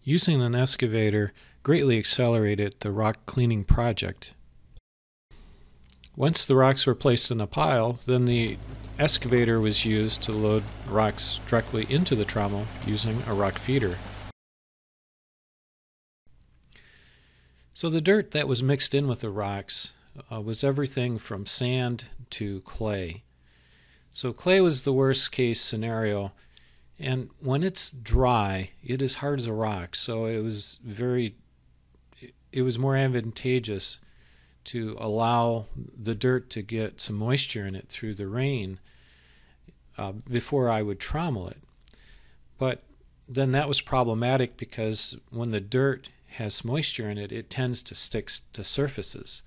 Using an excavator greatly accelerated the rock cleaning project. Once the rocks were placed in a pile, then the excavator was used to load rocks directly into the trommel using a rock feeder. So the dirt that was mixed in with the rocks was everything from sand to clay. So clay was the worst case scenario, and when it's dry, it is hard as a rock, so it was more advantageous to allow the dirt to get some moisture in it through the rain before I would trommel it. But then that was problematic because when the dirt has moisture in it, it tends to stick to surfaces.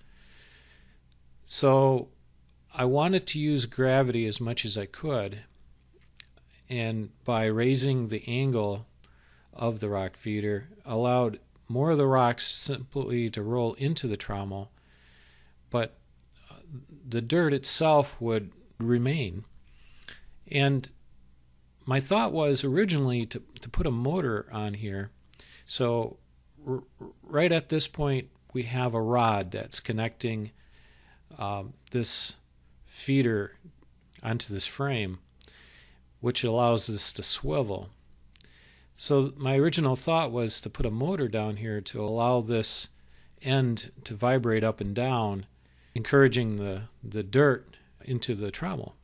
So I wanted to use gravity as much as I could, and by raising the angle of the rock feeder, allowed more of the rocks simply to roll into the trommel, but the dirt itself would remain. And my thought was originally to put a motor on here. So right at this point, we have a rod that's connecting this feeder onto this frame, which allows this to swivel. So my original thought was to put a motor down here to allow this end to vibrate up and down, encouraging the dirt into the trommel.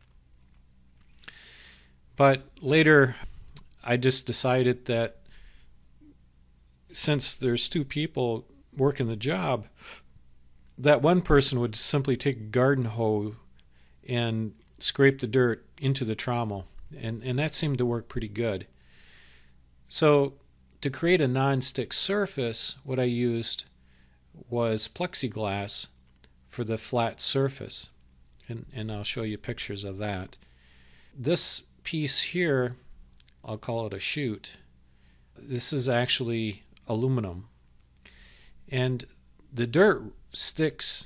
But later I just decided that since there's two people working the job, that one person would simply take a garden hoe and scrape the dirt into the trommel, and that seemed to work pretty good. So to create a non-stick surface, what I used was plexiglass for the flat surface, and I'll show you pictures of that. This piece here, I'll call it a chute. This is actually aluminum, and the dirt sticks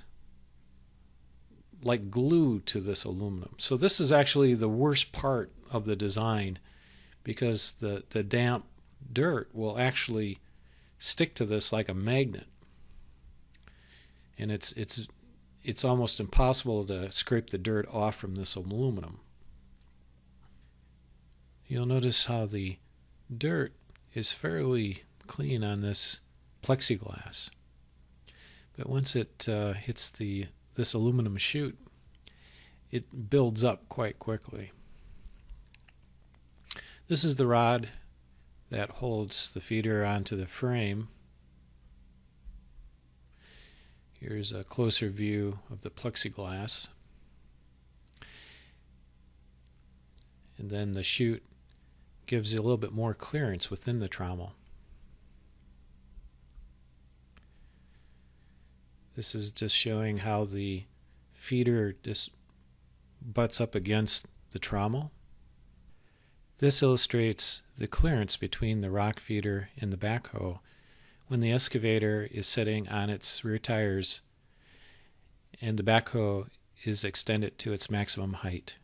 like glue to this aluminum. So this is actually the worst part of the design, because the damp dirt will actually stick to this like a magnet, and it's almost impossible to scrape the dirt off from this aluminum. You'll notice how the dirt is fairly clean on this plexiglass, but once it hits this aluminum chute, it builds up quite quickly. This is the rod that holds the feeder onto the frame. Here's a closer view of the plexiglass. And then the chute gives you a little bit more clearance within the trommel. This is just showing how the feeder just butts up against the trommel. This illustrates the clearance between the rock feeder and the backhoe when the excavator is sitting on its rear tires and the backhoe is extended to its maximum height.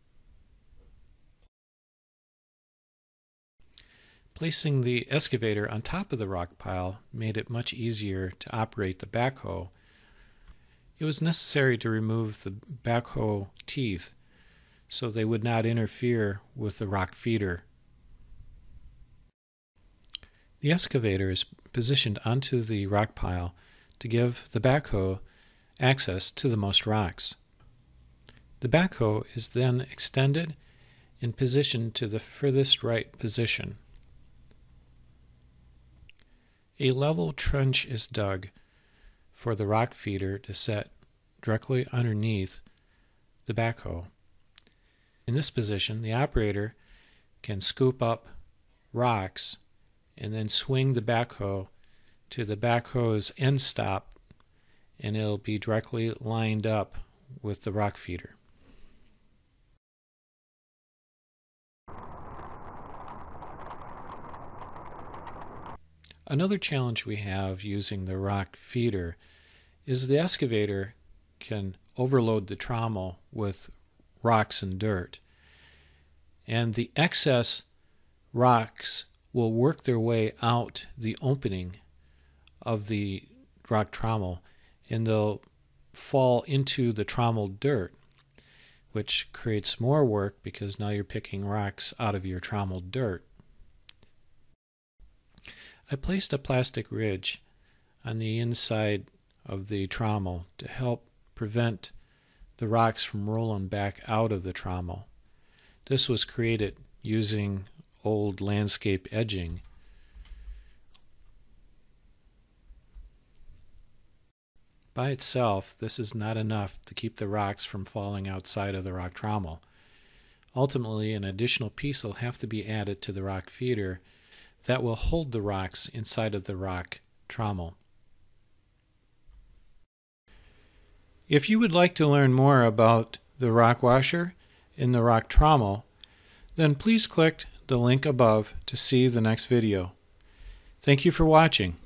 Placing the excavator on top of the rock pile made it much easier to operate the backhoe. It was necessary to remove the backhoe teeth so they would not interfere with the rock feeder. The excavator is positioned onto the rock pile to give the backhoe access to the most rocks. The backhoe is then extended and positioned to the furthest right position. A level trench is dug for the rock feeder to set directly underneath the backhoe. In this position, the operator can scoop up rocks and then swing the backhoe to the backhoe's end stop, and it'll be directly lined up with the rock feeder. Another challenge we have using the rock feeder is the excavator can overload the trommel with rocks and dirt, and the excess rocks will work their way out the opening of the rock trommel, and they'll fall into the trommel dirt, which creates more work because now you're picking rocks out of your trommel dirt. I placed a plastic ridge on the inside of the trommel to help prevent the rocks from rolling back out of the trommel. This was created using old landscape edging. By itself, this is not enough to keep the rocks from falling outside of the rock trommel. Ultimately, an additional piece will have to be added to the rock feeder that will hold the rocks inside of the rock trommel. If you would like to learn more about the rock washer and the rock trommel, then please click the link above to see the next video. Thank you for watching.